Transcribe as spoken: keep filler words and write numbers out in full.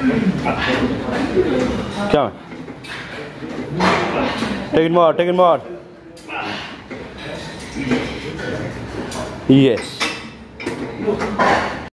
Come on. Take it more, take it more. Yes.